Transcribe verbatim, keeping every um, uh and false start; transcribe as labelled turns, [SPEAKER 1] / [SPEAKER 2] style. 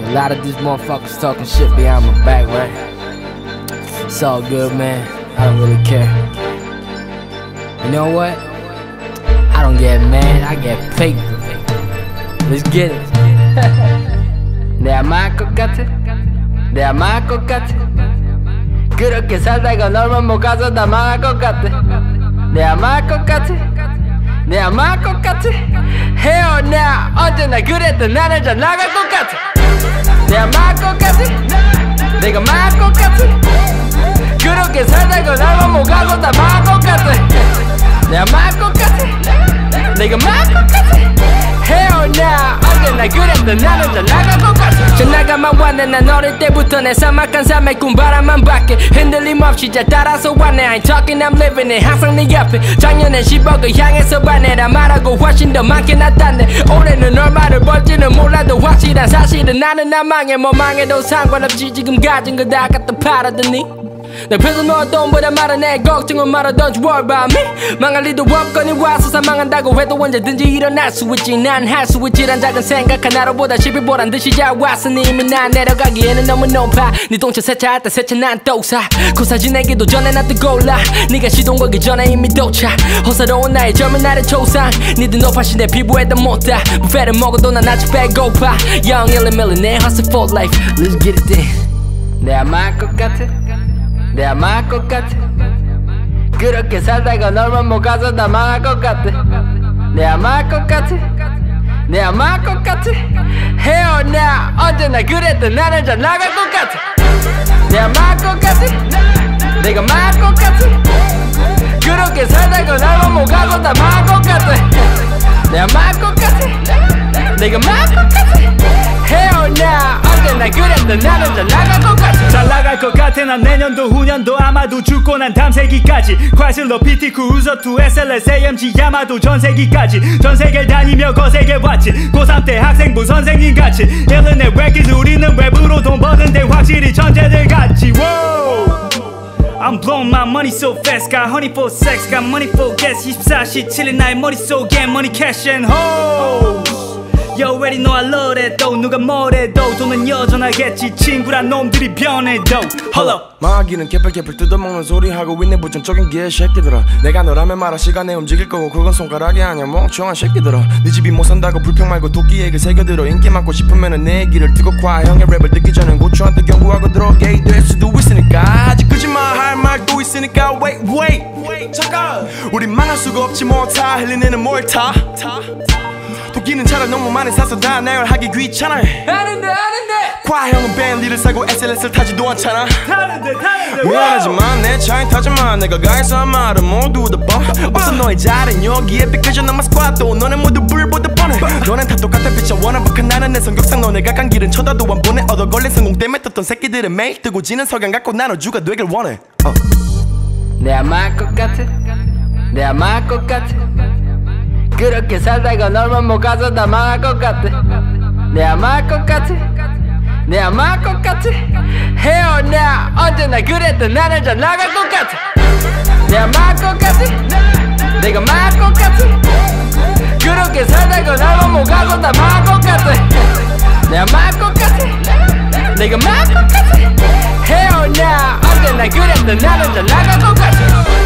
[SPEAKER 1] A lot of these motherfuckers talking shit behind my back, right? It's all good, man. I don't really care. You know what? I don't get mad, I get paper. Let's get it. 내가 말할 것 같아. 내가 말할 것 같아. 그렇게 살다가 널만 못 가서 다 망할 것 같아. 내가 말할 것 같아. 내가 말할 것 같아. 헤어나 언제나 그랬던 나는 잘 나갈 것 같아. 내가 말할 것 같아. 내가 말할 것 같아. 그렇게 살다가 널만 못 가서 다 망할 것 같아. 내가 말할 것 같아. 내가 말할 것 같아. 헤어나 언제나 그랬던 나는 잘 나갈 것 같아. 잘 나가만 왔네. 난 어릴 때부터 내 사막한 삶의 꿈바람만 밖에 흔들림 없이 잘 따라서 왔네. I ain't talking I'm living it. 항상 네 옆에 작년엔 십억을 향해서 반해라 말하고 훨씬 더 많게 나타내. 올해는 얼마를 벌지는 몰라도 확실한 사실은 나는 안 망해. 뭐 망해도 상관없지 지금 가진 거 다 갖다 팔아드니. 내 표정 너 돈보다 많은 내 걱정은 말아 don't you worry about me. 망할 리도 없거니 와서 사망한다고 해도 언제든지 일어날 수 있지. 난 할 수 있지란 작은 생각 하나로보다 십일 보란 듯이 잘 왔으니 이미 난 내려가기에는 너무 높아. 네 동체 세차할 때 세차 난 또 사. 고사 지내기도 전에 나 뜨거울라. 네가 시동 걸기 전에 이미 도착. 호사로운 나의 젊은 날의 초상. 니들 높아신 내 피부에다 못다. 뷔페를 먹어도 난 아직 배고파. Young 일리 밀리 내 hustle for life. Let's get it then. 내가 말할 것 같아. 내가 말할 것 같아. 그렇게 살다가 널만 못 가서 다 망할 것 같아. 내가 말할 것 같아. 내가 말할 것 같아. 헤어나 언제나 그랬던 나는 잘 나갈 것 같아. 내가 말할 것 같아. 내가 말할 것 같아. 그렇게 살다가 널만 못 가서 다 망할 것 같아. 내가 말할 것 같아. 내가 말할 것 같아. 헤어나 언제나 그랬던 나는 잘 나갈 것 같아.
[SPEAKER 2] 잘 나갈 것 같아. 난 내년도 후년도 아마도 죽고 난 다음 세기까지 과실로 피티 쿠우저 투 에스엘에스 에이엠지 야마도 전세기까지 전세계를 다니며 거세게 봤지. 고삼 때 학생부 선생님같이 일흔의 외기즈 우리는 외부로 돈 버는데 확실히 천재들 같지. Whoa. I'm blowing my money so fast. Got honey for sex, got money for gas. 이십사 시 칠 일 나의 머릿속에 money cash and hoes. You already know I love that though. 누가 뭐래도 돈은 여전하겠지. 친구란 놈들이 변해도. Hold up.
[SPEAKER 3] 마귀는 개뿔개뿔 뜯어먹는 소리 하고 있네. 부정적인 개새끼들아. 내가 너라면 말아 시간에 움직일 거고 그건 손가락이 아니야 멍청한 새끼들아. 네 집이 못 산다고 불평 말고 도끼에 그 새겨들어. 인기 많고 싶으면은 내 얘기를 듣고 과. 형의 랩을 듣기 전엔 고추한테 경고하고 들어. 게이 될 수도 있으니까 아직 거짓말할 말도 있으니까 wait wait wait 잠깐. 우린 망할 수가 없지 뭐 타. 흘리는 뭘 타. 도끼는 차를 너무 많이 사서 다 나열하기 귀찮아해.
[SPEAKER 1] 하는데 하는데
[SPEAKER 3] 과형은 벤리를 사고 에스엘에스를 타지도 않잖아.
[SPEAKER 2] 타는데 타는데
[SPEAKER 3] 미안하지만 내 차에 타지만 내가 가해서 한 말은 모두 다 뻔. 없어 너의 자리는 여기에 삐끗져 남아 스쿼트. 너네 모두 불보다 뻔해. 너넨 다 똑같아 비춰 원한박한 나는 내 성격상 너네가 간 길은 쳐다도 안 보내. 얻어 걸린 성공 때문에 떴던 새끼들은 매일 뜨고 지는 석양 갖고 나눠주가 되길 원해. 어.
[SPEAKER 1] 내가 말할 것 같아. 내가 말할 것 같아. 그렇게 살다가 널만 못 가서 다 망할 것 같아. 내가 말할 것 같아. 내가 말할 것 같아. 헤어나 언제나 그랬던 나는 잘 나갈 것 같아. 내가 말할 것 같아. 내가 말할 것 같아. 그렇게 살다가 널만 못 가서 다 망할 것 같아. 내가 말할 것 같아. 내가 말할 것 같아. 헤어나 언제나 그랬던 나는 잘 나갈 것 같아.